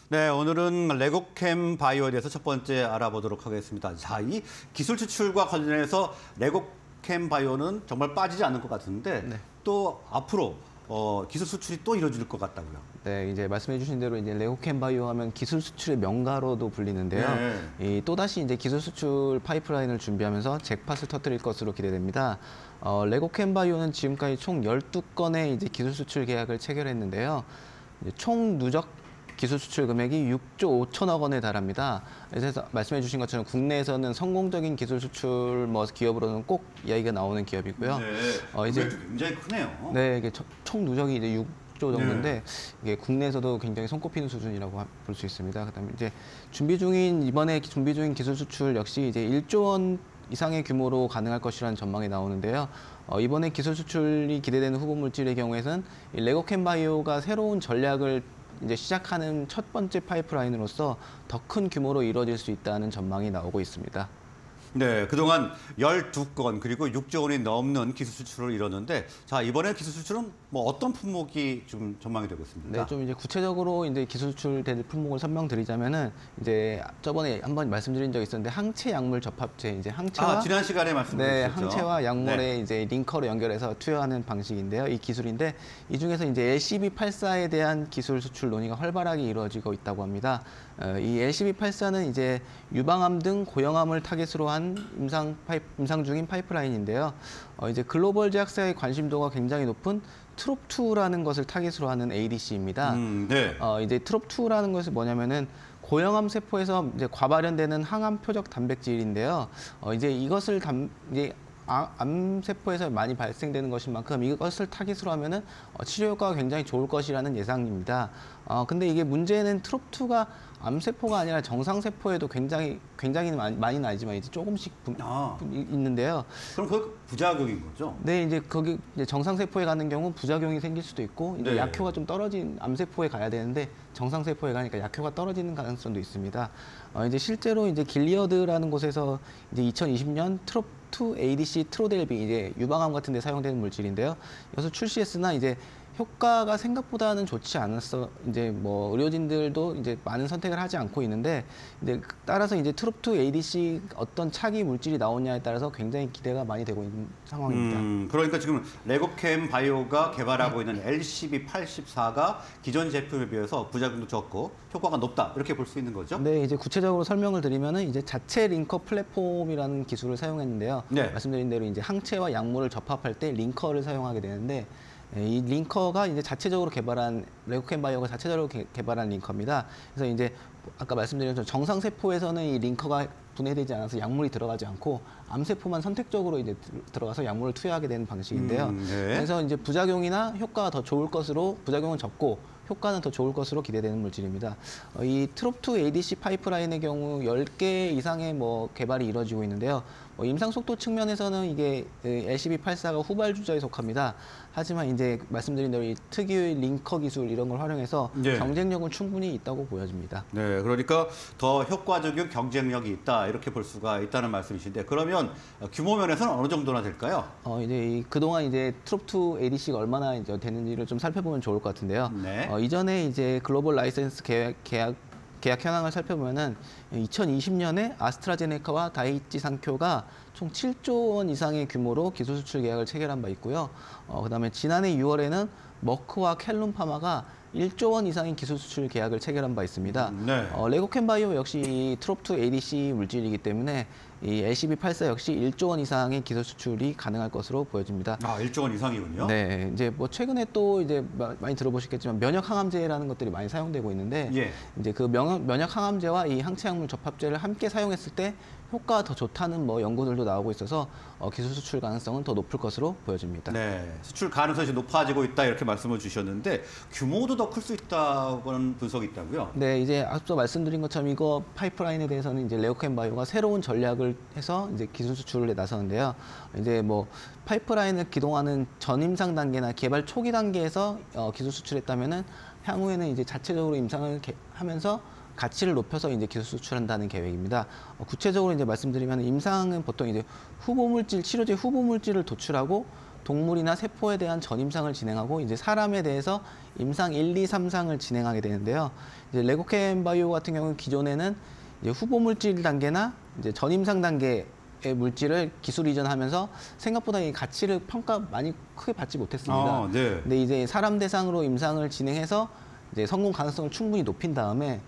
네, 오늘은 레고캠 바이오에 대해서 첫 번째 알아보도록 하겠습니다. 자, 이 기술 추출과 관련해서 레고캠 바이오는 정말 빠지지 않을 것 같은데 네. 또 앞으로 기술 수출이 또 이루어질 것 같다고요. 네, 이제 말씀해주신 대로 이제 레고캠 바이오 하면 기술 수출의 명가로도 불리는데요. 네. 또다시 이제 기술 수출 파이프라인을 준비하면서 잭팟을 터뜨릴 것으로 기대됩니다. 레고캠 바이오는 지금까지 총 12건의 이제 기술 수출 계약을 체결했는데요. 이제 총 누적 기술 수출 금액이 6조 5천억 원에 달합니다. 그래서 말씀해 주신 것처럼 국내에서는 성공적인 기술 수출 기업으로는 꼭 이야기가 나오는 기업이고요. 네, 이제 굉장히 크네요. 네, 이게 총 누적이 이제 6조 정도인데 네. 이게 국내에서도 굉장히 손꼽히는 수준이라고 볼 수 있습니다. 그다음에 이제 이번에 준비 중인 기술 수출 역시 이제 1조 원 이상의 규모로 가능할 것이라는 전망이 나오는데요. 이번에 기술 수출이 기대되는 후보 물질의 경우에는 이 레고캠 바이오가 새로운 전략을 이제 시작하는 첫 번째 파이프라인으로서 더 큰 규모로 이루어질 수 있다는 전망이 나오고 있습니다. 네, 그동안 12건 그리고 6조 원이 넘는 기술 수출을 이뤘는데 자, 이번에 기술 수출은 어떤 품목이 좀 전망이 되고 있습니까? 네, 좀 이제 구체적으로 이제 기술 수출될 품목을 설명드리자면은 이제 저번에 한번 말씀드린 적이 있었는데 항체 약물 접합체 이제 항체와 지난 시간에 말씀드렸죠. 항체와 약물의 이제 링커로 연결해서 투여하는 방식인데요. 이 기술인데 이 중에서 이제 LCB84에 대한 기술 수출 논의가 활발하게 이루어지고 있다고 합니다. 이 LCB84는 이제 유방암 등 고형암을 타겟으로 한 임상 중인 파이프라인인데요. 이제 글로벌 제약사의 관심도가 굉장히 높은 트롭2라는 것을 타겟으로 하는 ADC입니다. 네. 이제 트롭2라는 것이 뭐냐면은 고형암 세포에서 이제 과발현되는 항암 표적 단백질인데요. 이제 이것을 암 세포에서 많이 발생되는 것인 만큼 이것을 타깃으로 하면은 치료 효과가 굉장히 좋을 것이라는 예상입니다. 근데 이게 문제는 트롭2가 암 세포가 아니라 정상 세포에도 굉장히 많이 나지만 이제 조금씩 있는데요. 그럼 그 부작용인 거죠? 네, 이제 거기 이제 정상 세포에 가는 경우 부작용이 생길 수도 있고 이제 네. 약효가 좀 떨어진 암 세포에 가야 되는데 정상 세포에 가니까 약효가 떨어지는 가능성도 있습니다. 이제 실제로 이제 길리어드라는 곳에서 이제 2020년 트롭2 ADC 트로델비 이제 유방암 같은 데 사용되는 물질인데요. 여기서 출시했으나 이제 효과가 생각보다는 좋지 않았어. 이제 의료진들도 이제 많은 선택을 하지 않고 있는데, 이제 따라서 이제 트롭2 ADC 어떤 차기 물질이 나오냐에 따라서 굉장히 기대가 많이 되고 있는 상황입니다. 그러니까 지금 레고캠 바이오가 개발하고 있는 LCB84가 기존 제품에 비해서 부작용도 적고 효과가 높다 이렇게 볼 수 있는 거죠? 네, 이제 구체적으로 설명을 드리면은 이제 자체 링커 플랫폼이라는 기술을 사용했는데요. 네. 말씀드린 대로 이제 항체와 약물을 접합할 때 링커를 사용하게 되는데. 이 링커가 이제 자체적으로 개발한 레고캠 바이오가 자체적으로 개발한 링커입니다. 그래서 이제 아까 말씀드린 것처럼 정상 세포에서는 이 링커가 분해되지 않아서 약물이 들어가지 않고 암 세포만 선택적으로 이제 들어가서 약물을 투여하게 되는 방식인데요. 네. 그래서 이제 부작용이나 효과가 더 좋을 것으로 부작용은 적고 효과는 더 좋을 것으로 기대되는 물질입니다. 이 트롭2 ADC 파이프라인의 경우 10개 이상의 개발이 이루어지고 있는데요. 임상 속도 측면에서는 이게 LCB84가 후발주자에 속합니다. 하지만 이제 말씀드린 대로 이 특유의 링커 기술 이런 걸 활용해서 네. 경쟁력은 충분히 있다고 보여집니다. 네, 그러니까 더 효과적인 경쟁력이 있다 이렇게 볼 수가 있다는 말씀이신데 그러면 규모 면에서는 어느 정도나 될까요? 이제 그동안 이제 트롭2 ADC가 얼마나 이제 되는지를 좀 살펴보면 좋을 것 같은데요. 네. 이전에 이제 글로벌 라이센스 계약 현황을 살펴보면은 2020년에 아스트라제네카와 다이치 산큐가 총 7조 원 이상의 규모로 기술 수출 계약을 체결한 바 있고요. 그다음에 지난해 6월에는 머크와 켈룸 파마가 1조 원 이상의 기술 수출 계약을 체결한 바 있습니다. 네. 레고캠 바이오 역시 이 트롭2 ADC 물질이기 때문에 이 LCB84 역시 1조 원 이상의 기술 수출이 가능할 것으로 보여집니다. 1조 원 이상이군요. 네, 이제 최근에 또 이제 많이 들어보셨겠지만 면역 항암제라는 것들이 많이 사용되고 있는데 예. 이제 그 면역 항암제와 이 항체 약물 접합제를 함께 사용했을 때 효과가 더 좋다는 연구들도 나오고 있어서 기술 수출 가능성은 더 높을 것으로 보여집니다. 네, 수출 가능성이 높아지고 있다 이렇게 말씀을 주셨는데 규모도 더 클 수 있다는 분석이 있다고요? 네, 이제 앞서 말씀드린 것처럼 이거 파이프라인에 대해서는 이제 레고캠 바이오가 새로운 전략을 해서 이제 기술 수출에 나서는데요. 이제 파이프라인을 기동하는 전임상 단계나 개발 초기 단계에서 기술 수출했다면은 향후에는 이제 자체적으로 임상을 하면서 가치를 높여서 이제 기술 수출한다는 계획입니다. 구체적으로 이제 말씀드리면 임상은 보통 이제 치료제 후보 물질을 도출하고 동물이나 세포에 대한 전임상을 진행하고 이제 사람에 대해서 임상 1, 2, 3상을 진행하게 되는데요. 이제 레고캠 바이오 같은 경우는 기존에는 이제 후보 물질 단계나 이제 전임상 단계의 물질을 기술 이전하면서 생각보다 이 가치를 평가 많이 크게 받지 못했습니다. 네. 근데 이제 사람 대상으로 임상을 진행해서 이제 성공 가능성을 충분히 높인 다음에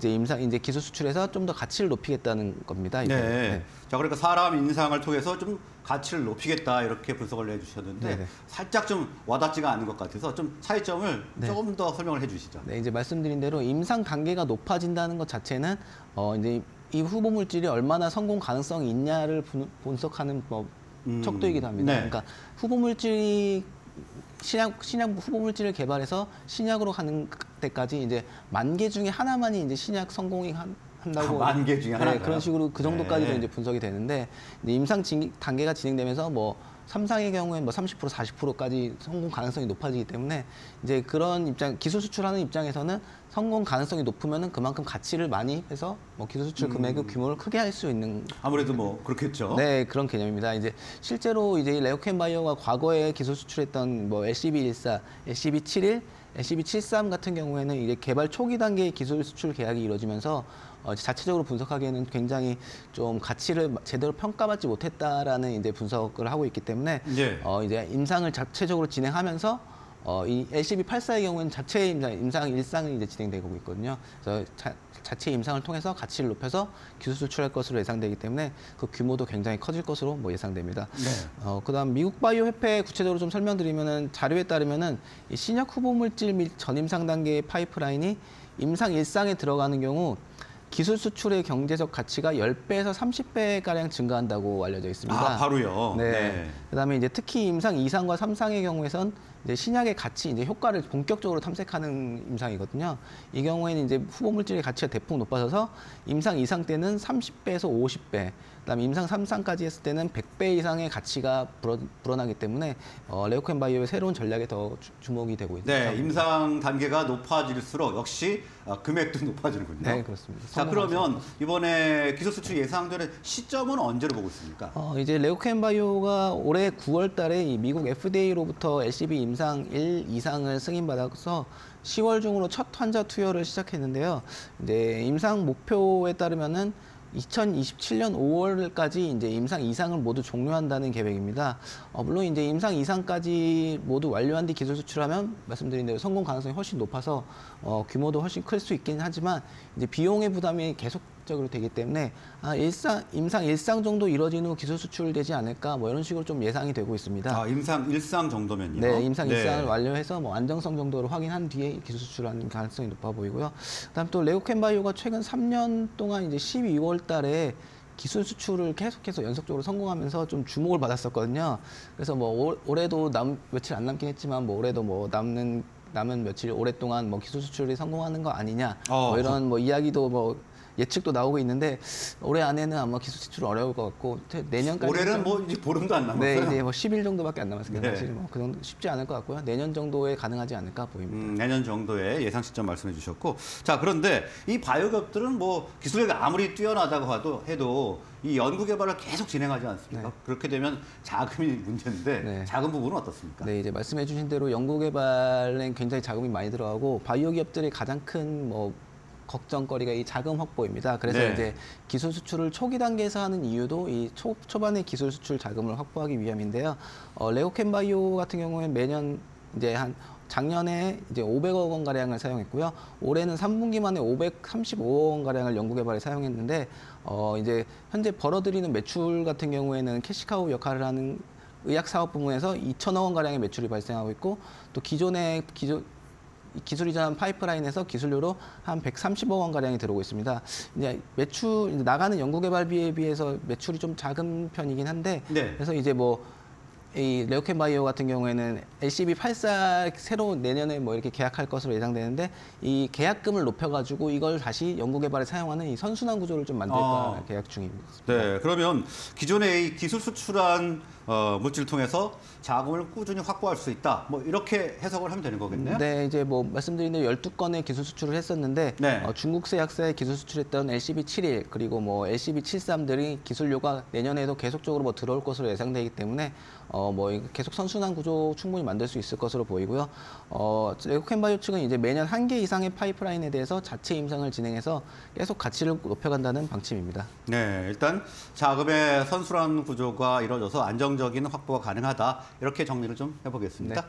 이제 기술 수출해서 좀 더 가치를 높이겠다는 겁니다. 이제. 네. 자, 그러니까 사람 인상을 통해서 좀 가치를 높이겠다 이렇게 분석을 해주셨는데 네네. 살짝 좀 와닿지가 않은 것 같아서 좀 차이점을 조금 더 설명을 해주시죠. 네, 이제 말씀드린 대로 임상 단계가 높아진다는 것 자체는 이제 이 후보 물질이 얼마나 성공 가능성이 있냐를 분석하는 척도이기도 합니다. 네. 그러니까 후보 물질이 신약 후보 물질을 개발해서 신약으로 가는 때까지 이제 10,000개 중에 하나만이 이제 신약 성공이 한다고 10,000개 중에 하나. 네, 그런 식으로 그 정도까지도 네. 이제 분석이 되는데 이제 임상 단계가 진행되면서 뭐 3상의 경우에 뭐 30%, 40%까지 성공 가능성이 높아지기 때문에 이제 그런 기술 수출하는 입장에서는 성공 가능성이 높으면은 그만큼 가치를 많이 해서 뭐 기술 수출 금액의 규모를 크게 할 수 있는 아무래도 뭐 그렇겠죠. 네, 그런 개념입니다. 이제 실제로 이제 레고캠 바이오가 과거에 기술 수출했던 뭐 LCB14, LCB71, LCB73 같은 경우에는 이제 개발 초기 단계의 기술 수출 계약이 이루어지면서 자체적으로 분석하기에는 굉장히 좀 가치를 제대로 평가받지 못했다라는 이제 분석을 하고 있기 때문에 네. 이제 임상을 자체적으로 진행하면서 이 LCB84의 경우는 자체 임상 일상이 이제 진행되고 있거든요. 그래서 자체 임상을 통해서 가치를 높여서 기술 수출할 것으로 예상되기 때문에 그 규모도 굉장히 커질 것으로 뭐 예상됩니다. 네. 그다음 미국 바이오 협회 구체적으로 좀 설명드리면은 자료에 따르면은 이 신약 후보 물질 및 전임상 단계의 파이프라인이 임상 일상에 들어가는 경우 기술 수출의 경제적 가치가 10배에서 30배가량 증가한다고 알려져 있습니다. 아, 바로요. 네. 그다음에 이제 특히 임상 2상과 3상의 경우에선 이제 신약의 가치, 이제 효과를 본격적으로 탐색하는 임상이거든요. 이 경우에는 이제 후보 물질의 가치가 대폭 높아져서 임상 2상 때는 30배에서 50배, 그다음에 임상 3상까지 했을 때는 100배 이상의 가치가 불어나기 때문에 레고캠 바이오의 새로운 전략에 더 주목이 되고 있습니다. 네, 임상 단계가 높아질수록 역시 금액도 높아지는군요. 네, 그렇습니다. 자, 그러면 이번에 기술 수출 예상되는 시점은 언제로 보고 있습니까? 이제 레고캠 바이오가 올해 9월 달에 이 미국 FDA로부터 LCB 임상 1 이상을 승인받아서 10월 중으로 첫 환자 투여를 시작했는데요. 이제 임상 목표에 따르면은 2027년 5월까지 이제 임상 2상을 모두 종료한다는 계획입니다. 물론 이제 임상 2상까지 모두 완료한 뒤 기술 수출하면 말씀드린 대로 성공 가능성이 훨씬 높아서 규모도 훨씬 클 수 있긴 하지만 이제 비용의 부담이 계속적으로 되기 때문에 임상 1상 정도 이뤄진 후 기술 수출되지 않을까 뭐 이런 식으로 좀 예상이 되고 있습니다. 아, 임상 1상 정도면요? 네, 임상 1상을 완료해서 뭐 안정성 정도를 확인한 뒤에 기술 수출하는 가능성이 높아 보이고요. 그다음 또 레고캠 바이오가 최근 3년 동안 이제 12월 달에 기술 수출을 계속해서 연속적으로 성공하면서 좀 주목을 받았었거든요. 그래서 뭐 올해도 며칠 안 남긴 했지만 뭐 올해도 뭐 남은 며칠 오랫동안 뭐 기술 수출이 성공하는 거 아니냐 뭐 이런 뭐 이야기도 뭐 예측도 나오고 있는데 올해 안에는 아마 기술 수출은 어려울 것 같고 내년까지 올해는 뭐 이제 보름도 안 남았어요. 네, 이제 뭐 10일 정도밖에 안 남았으니까 네. 사실 뭐 그 정도 쉽지 않을 것 같고요. 내년 정도에 가능하지 않을까 보입니다. 내년 정도의 예상 시점 말씀해 주셨고, 자, 그런데 이 바이오기업들은 뭐 기술력이 아무리 뛰어나다고 해도 이 연구 개발을 계속 진행하지 않습니까? 네. 그렇게 되면 자금이 문제인데 네. 자금 부분은 어떻습니까? 네, 이제 말씀해 주신 대로 연구 개발엔 굉장히 자금이 많이 들어가고 바이오 기업들의 가장 큰 뭐 걱정거리가 이 자금 확보입니다. 그래서 네. 이제 기술 수출을 초기 단계에서 하는 이유도 이 초반에 기술 수출 자금을 확보하기 위함인데요. 레고캠 바이오 같은 경우에 매년 이제 작년에 이제 500억 원 가량을 사용했고요. 올해는 3분기 만에 535억 원 가량을 연구 개발에 사용했는데 이제 현재 벌어들이는 매출 같은 경우에는 캐시카우 역할을 하는 의학 사업 부문에서 2천억 원 가량의 매출이 발생하고 있고 또 기술 이전 파이프라인에서 기술료로 한 130억 원 가량이 들어오고 있습니다. 이제 나가는 연구 개발비에 비해서 매출이 좀 작은 편이긴 한데 네. 그래서 이제 뭐 이 레고캠 바이오 같은 경우에는 LCB84 새로 내년에 뭐 이렇게 계약할 것으로 예상되는데 이 계약금을 높여가지고 이걸 다시 연구 개발에 사용하는 이 선순환 구조를 좀 만들까 계약 중입니다. 네, 그러면 기존의 이 기술 수출한 물질을 통해서 자금을 꾸준히 확보할 수 있다. 뭐 이렇게 해석을 하면 되는 거겠네요. 네, 이제 뭐 말씀드린 대로 12건의 기술 수출을 했었는데 네. 중국세 약사에 기술 수출했던 LCB71 그리고 뭐 LCB73들이 기술료가 내년에도 계속적으로 뭐 들어올 것으로 예상되기 때문에 계속 선순환 구조 충분히 만들 수 있을 것으로 보이고요. 레고캠바이오 측은 이제 매년 1개 이상의 파이프라인에 대해서 자체 임상을 진행해서 계속 가치를 높여간다는 방침입니다. 네, 일단 자금의 선순환 구조가 이루어져서 안정적인 확보가 가능하다. 이렇게 정리를 좀 해보겠습니다. 네.